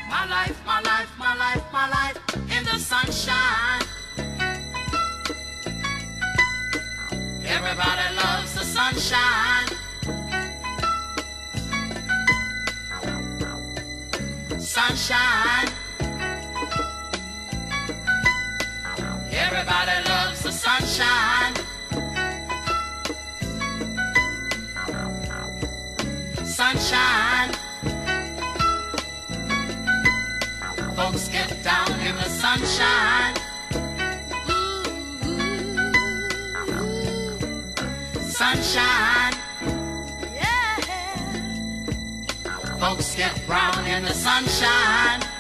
My life, my life, my life, my life in the sunshine. Everybody loves the sunshine. Sunshine. Everybody loves the sunshine. Sunshine. Folks get down in the sunshine. Sunshine. Yeah. Folks get brown in the sunshine.